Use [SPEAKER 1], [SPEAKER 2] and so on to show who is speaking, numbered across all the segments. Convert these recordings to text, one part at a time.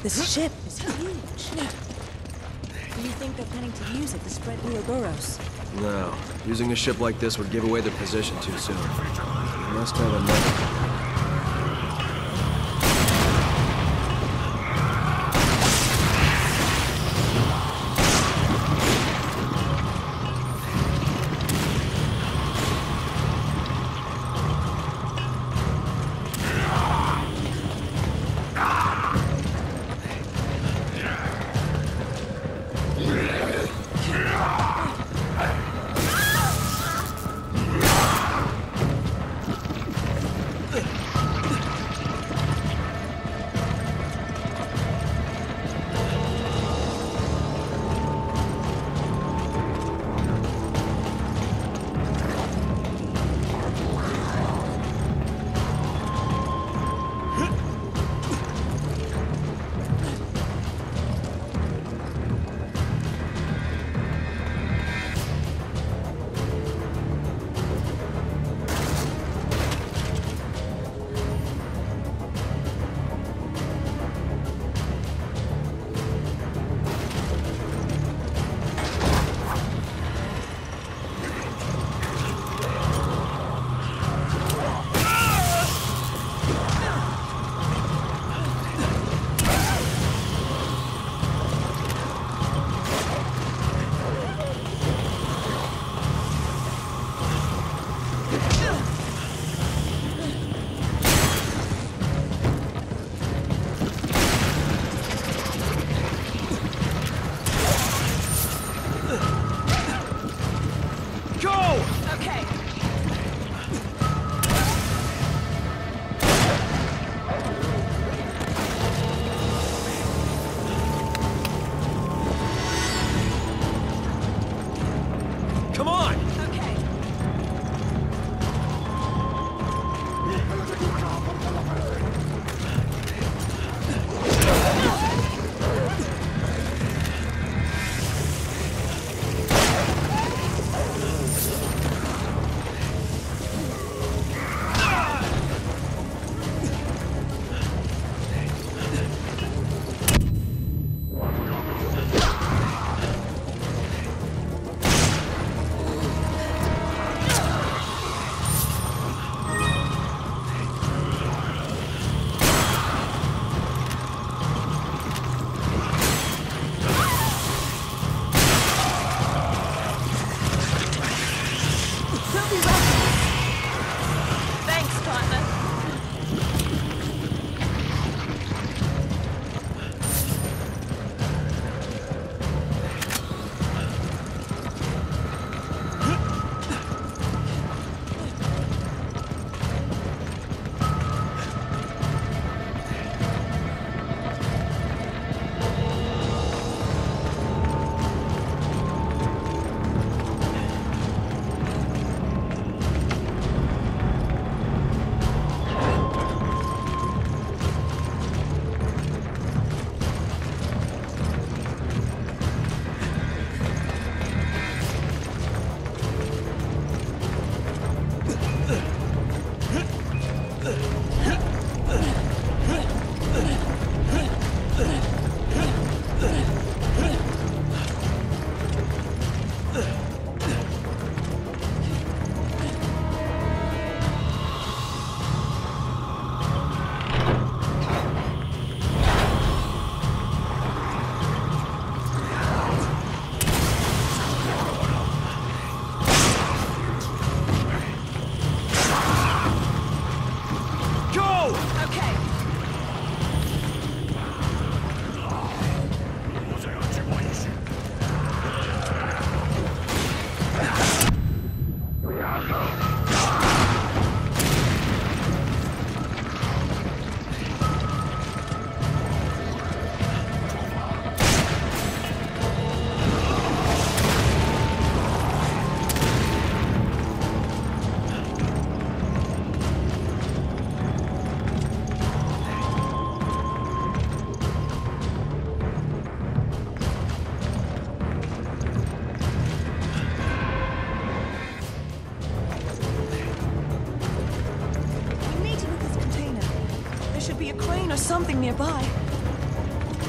[SPEAKER 1] This ship is huge. Do you think they're planning to use it to spread Ouroboros?
[SPEAKER 2] No. Using a ship like this would give away their position too soon. They must have another.
[SPEAKER 1] Something nearby.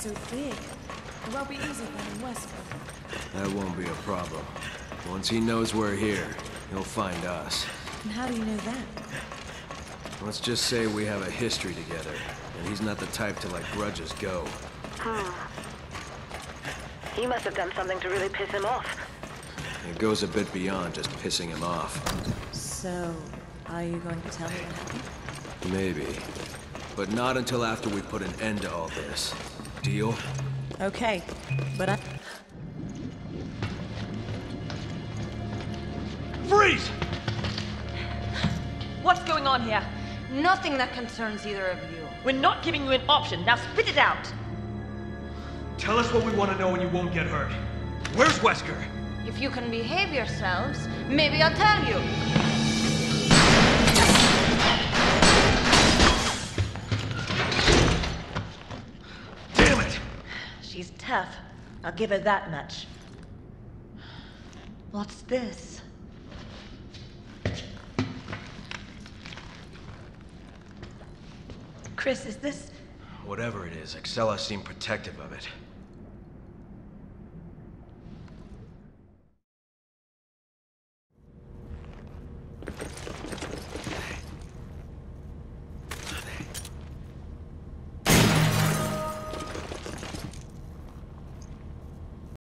[SPEAKER 1] so big. It won't be easy finding Wesker.
[SPEAKER 2] That won't be a problem. Once he knows we're here, he'll find us.
[SPEAKER 1] And how do you know that?
[SPEAKER 2] Let's just say we have a history together, and he's not the type to let grudges go.
[SPEAKER 3] He must have done something to really piss him off.
[SPEAKER 2] It goes a bit beyond just pissing him off.
[SPEAKER 1] So, are you going to tell me what happened?
[SPEAKER 2] Maybe. But not until after we put an end to all this. Deal?
[SPEAKER 1] Okay, but I...
[SPEAKER 4] Freeze!
[SPEAKER 5] What's going on here?
[SPEAKER 3] Nothing that concerns either of you.
[SPEAKER 5] We're not giving you an option. Now spit it out.
[SPEAKER 4] Tell us what we want to know and you won't get hurt. Where's Wesker?
[SPEAKER 3] If you can behave yourselves, maybe I'll tell you.
[SPEAKER 4] Damn it!
[SPEAKER 5] She's tough. I'll give her that much. What's this? Chris, is this...
[SPEAKER 2] Whatever it is, Excella seemed protective of it.